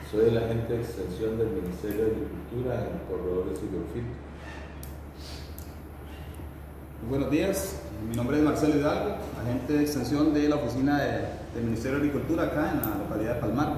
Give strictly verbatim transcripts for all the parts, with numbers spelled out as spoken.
Soy el agente de extensión del Ministerio de Agricultura en Corredores Hidrofito. Muy buenos días, mi nombre es Marcelo Hidalgo, agente de extensión de la oficina de, del Ministerio de Agricultura acá en la localidad de Palmar.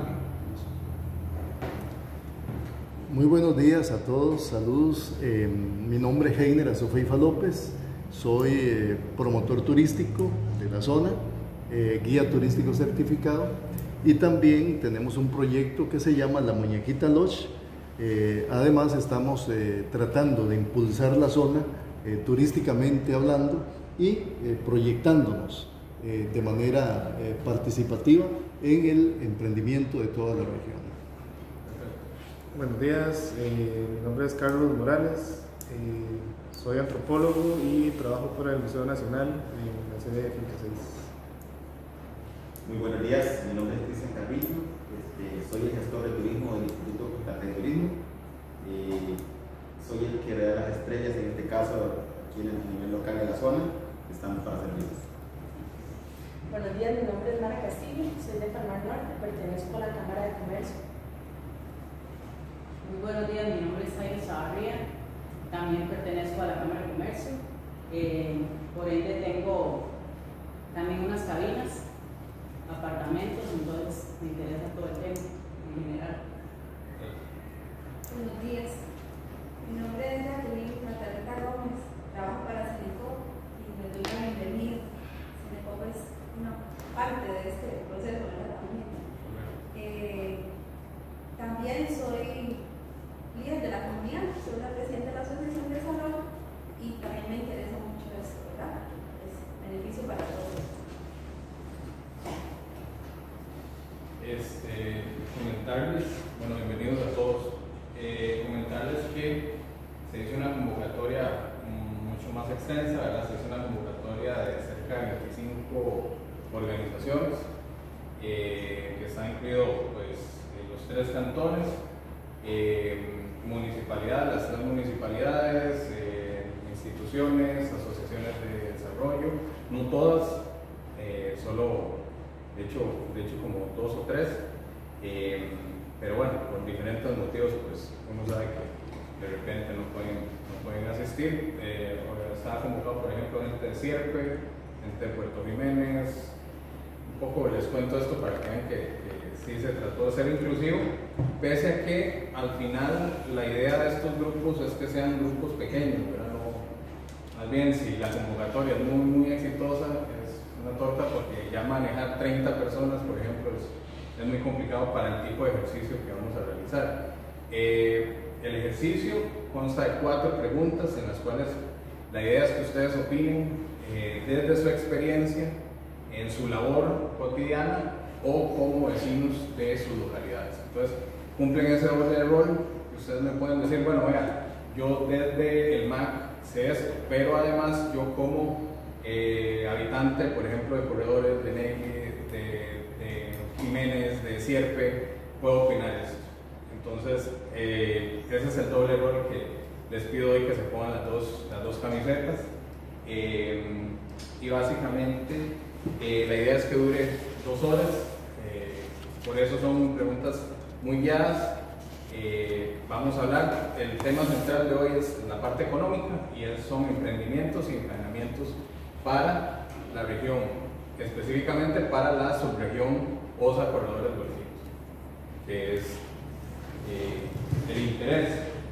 Muy buenos días a todos, saludos. Eh, mi nombre es Heiner Azofeifa López, soy eh, promotor turístico de la zona, eh, guía turístico certificado, y también tenemos un proyecto que se llama La Muñequita Lodge. Eh, además estamos eh, tratando de impulsar la zona eh, turísticamente hablando y eh, proyectándonos eh, de manera eh, participativa en el emprendimiento de toda la región. Buenos días, eh, mi nombre es Carlos Morales, eh, soy antropólogo y trabajo para el Museo Nacional en la sede de Finca seis. Muy buenos días, mi nombre es Cristian Carrillo, este, soy el gestor de turismo del Instituto Cuscatlán de Turismo, eh, soy el que da las estrellas, en este caso aquí en el nivel local de la zona, estamos para servirles. Buenos días, mi nombre es Mara Castillo, soy de Palmar Norte, pertenezco a la Cámara de Comercio. Muy buenos días, mi nombre es Jairo Zavarría, también pertenezco a la Cámara de Comercio, eh, por ende tengo también unas cabinas, apartamentos, entonces me interesa todo el tema en general. Buenos días, mi nombre es Jacqueline Natalita Gómez, trabajo para Ceneco y les doy la bienvenida. Ceneco es una parte de este proceso, ¿verdad? También, eh, también soy líder de la comunidad, soy la presidenta de la Asociación de Salud y también me interesa mucho esto, ¿verdad? Es beneficio para todos. Este, comentarles, bueno, bienvenidos a todos, eh, comentarles que se hizo una convocatoria um, mucho más extensa, ¿verdad? Se hizo una convocatoria de cerca de veinticinco organizaciones, eh, que están incluidos pues, los tres cantones, eh, municipalidades, las tres municipalidades, eh, instituciones, asociaciones de desarrollo, no todas, eh, solo De hecho, de hecho como dos o tres, eh, pero bueno, por diferentes motivos, pues uno sabe que de repente no pueden, no pueden asistir. Eh, estaba convocado, por ejemplo, gente de Sierpe, gente de Puerto Jiménez. Un poco les cuento esto para que vean que, que sí se trató de ser inclusivo, pese a que al final la idea de estos grupos es que sean grupos pequeños, ¿verdad? No, más bien, si la convocatoria es muy, muy exitosa, una torta, porque ya manejar treinta personas, por ejemplo, es, es muy complicado para el tipo de ejercicio que vamos a realizar. Eh, el ejercicio consta de cuatro preguntas en las cuales la idea es que ustedes opinen eh, desde su experiencia en su labor cotidiana o como vecinos de sus localidades. Entonces, cumplen ese doble rol y ustedes me pueden decir, bueno, vea, yo desde el M A C sé esto, pero además yo como Eh, habitante, por ejemplo, de Corredores, de Negri, de, de Jiménez, de Sierpe, puedo opinar esto. Entonces, eh, ese es el doble rol que les pido hoy, que se pongan las dos, las dos camisetas. Eh, y básicamente, eh, la idea es que dure dos horas, eh, por eso son preguntas muy guiadas. Eh, vamos a hablar, el tema central de hoy es la parte económica y son emprendimientos y emprendimientos para la región, específicamente para la subregión O S A Corredores Bolívares, que es eh, el interés.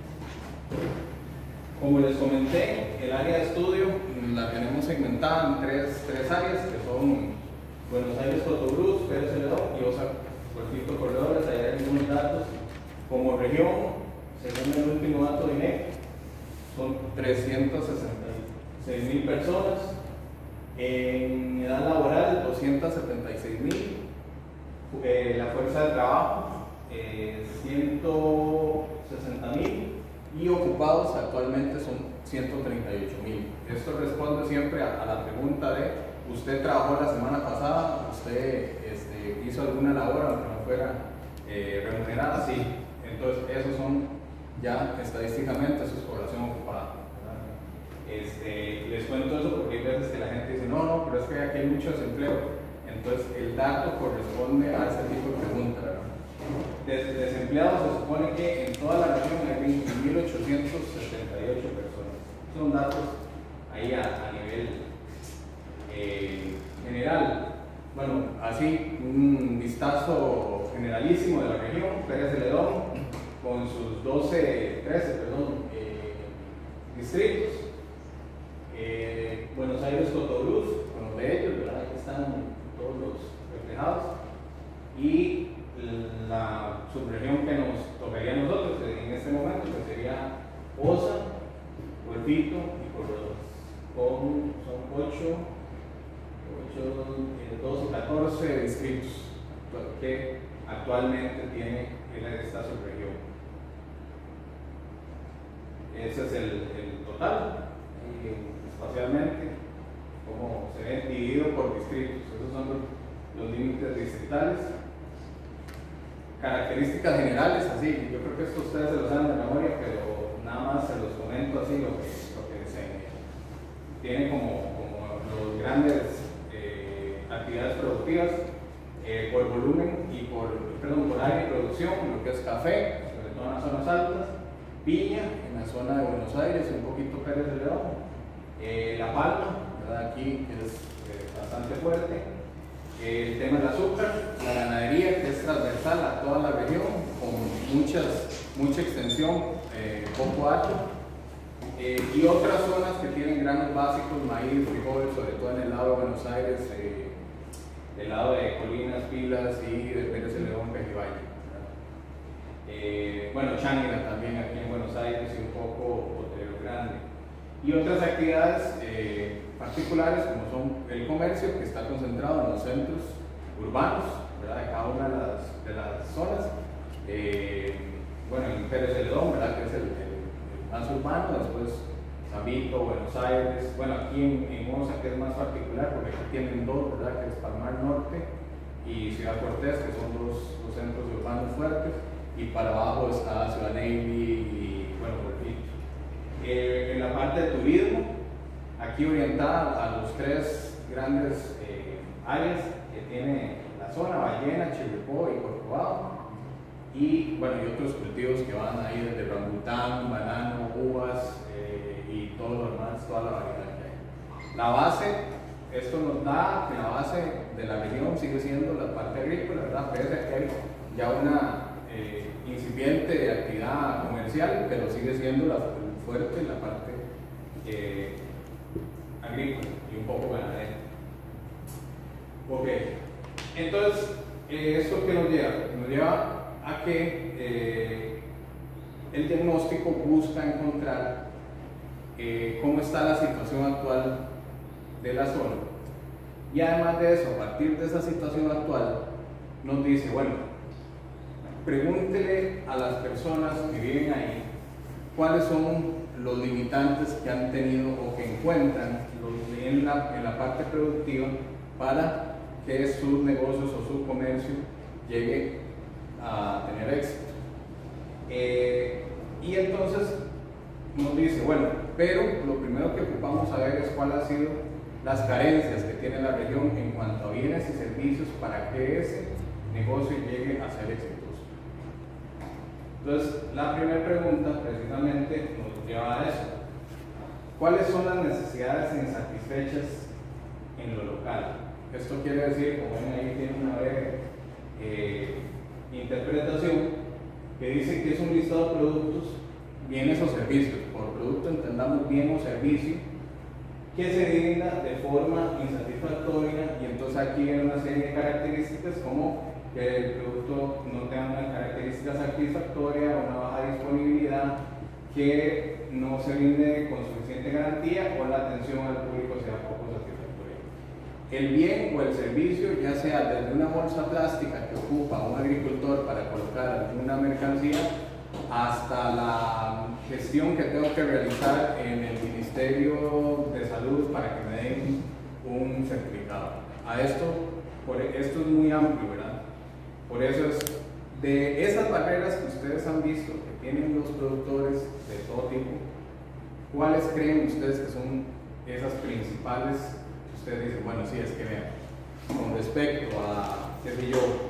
Como les comenté, el área de estudio la tenemos segmentada en tres, tres áreas, que son Buenos Aires, Cotobruz, Pérez Celedón y O S A Puerto Corredores. Ahí hay algunos datos. Como región, según el último dato de I N E C, son trescientas sesenta y seis mil personas. En edad laboral, doscientas setenta y seis mil. Eh, la fuerza de trabajo, eh, ciento sesenta mil. Y ocupados actualmente son ciento treinta y ocho mil. Esto responde siempre a, a la pregunta de: ¿usted trabajó la semana pasada? ¿Usted este, hizo alguna labor aunque no fuera eh, remunerada? Sí. Entonces, esos son ya estadísticamente, eso es población ocupada. Este, les cuento eso porque hay veces que la gente dice, no, no, pero es que aquí hay mucho desempleo. Entonces, el dato corresponde a ese tipo de preguntas, ¿verdad? Des desempleados se supone que en toda la región hay veinte mil ochocientos setenta y ocho personas. Son datos ahí a, a nivel eh, general. Bueno, así un vistazo generalísimo de la región. Pérez Celedón con sus doce, trece, perdón, eh, distritos. Eh, Buenos Aires, Cotobruz, con los de ellos, ¿verdad? Aquí están todos los reflejados. Y la subregión que nos tocaría a nosotros en este momento, que sería Osa, Puertito y Corredores, con son ocho, doce, catorce distritos que actualmente tiene esta subregión. Ese es el, el total, eh, espacialmente, como se ve dividido por distritos. Esos son los, los límites distritales. Características generales, así, yo creo que esto ustedes se lo saben de memoria, pero nada más se los comento así lo que, lo que se tiene como, como los grandes eh, actividades productivas eh, por volumen y por, perdón, por área de producción, lo que es café, sobre todo en las zonas altas, piña en la zona de Buenos Aires, un poquito Pérez Celedón, eh, la palma, ¿verdad? Aquí es eh, bastante fuerte. El tema del azúcar, la ganadería, que es transversal a toda la región, con muchas, mucha extensión, eh, poco alto, eh, y otras zonas que tienen granos básicos, maíz, frijol, sobre todo en el lado de Buenos Aires, eh, del lado de Colinas, Pilas y de Pérez Celedón, Pejivalle. Eh, bueno, Chángara también aquí en Buenos Aires y un poco Potrero Grande. Y otras actividades eh, particulares como son el comercio, que está concentrado en los centros urbanos, ¿verdad? De cada una de las, de las zonas. Eh, bueno, en Pérez Celedón, ¿verdad? Que es el, el, el más urbano, después Sabito, Buenos Aires, bueno, aquí en, en Osa, que es más particular porque aquí tienen dos, ¿verdad? Que es Palmar Norte y Ciudad Cortés, que son dos, dos centros urbanos fuertes, y para abajo está Ciudad Navy y, bueno, Puertito. Eh, en la parte de turismo, aquí orientada a los tres grandes eh, áreas que tiene la zona, Ballena, Chirripó y Corcovado, y bueno, y otros cultivos que van ahí desde rambután, banano, uvas eh, y todo lo demás, toda la variedad que hay. La base, esto nos da que la base de la región sigue siendo la parte agrícola, ¿verdad? Pese a que hay ya una eh, incipiente actividad comercial, pero sigue siendo la fuerte la parte eh, agrícola y un poco ganadera. Ok, entonces, eh, ¿esto qué nos lleva? Nos lleva a que eh, el diagnóstico busca encontrar eh, cómo está la situación actual de la zona. Y además de eso, a partir de esa situación actual, nos dice, bueno, pregúntele a las personas que viven ahí cuáles son los limitantes que han tenido o que encuentran en la, en la parte productiva para que sus negocios o su comercio llegue a tener éxito. Eh, y entonces nos dice, bueno, pero lo primero que ocupamos saber es cuáles han sido las carencias que tiene la región en cuanto a bienes y servicios para que ese negocio llegue a ser exitoso. Entonces, la primera pregunta precisamente nos lleva a eso. ¿Cuáles son las necesidades insatisfechas en lo local? Esto quiere decir, como ven ahí tiene una breve eh, interpretación, que dice que es un listado de productos, bienes o servicios. Por producto entendamos bien o servicio, que se brinda de forma insatisfactoria, y entonces aquí hay una serie de características como que el producto no tenga una característica satisfactoria, una baja disponibilidad, que no se brinde con suficiente garantía o la atención al público sea poco satisfactoria. El bien o el servicio, ya sea desde una bolsa plástica que ocupa un agricultor para colocar una mercancía, hasta la gestión que tengo que realizar en el Ministerio de Salud para que me den un certificado. A esto, por, esto es muy amplio, ¿verdad? Por eso es de esas barreras que ustedes han visto que tienen los productores de todo tipo, ¿cuáles creen ustedes que son esas principales? Ustedes dicen, bueno, sí, es que vean, con respecto a, qué sé yo,